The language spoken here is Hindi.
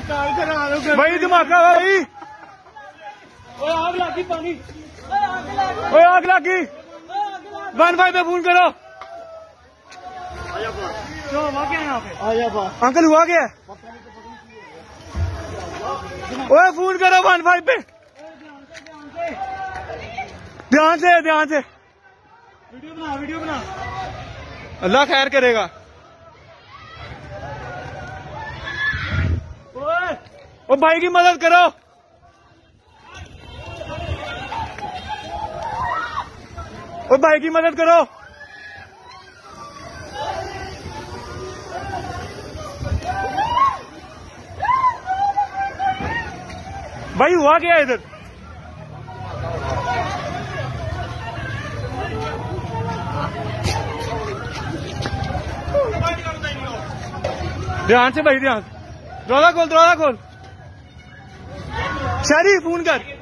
भाई धमाका भाई, आग लगी पानी, आग लगी 15 पे फोन करो। तो हुआ क्या यहाँ पे? अंकल हुआ क्या? ओए फोन करो 15 पे, ध्यान से वीडियो बना। अल्लाह खैर करेगा। ओ भाई की मदद करो, ओ भाई की मदद करो। भाई हुआ क्या इधर? ध्यान से भाई, ध्यान। दरवाजा खोल, शरीफ फोन कर।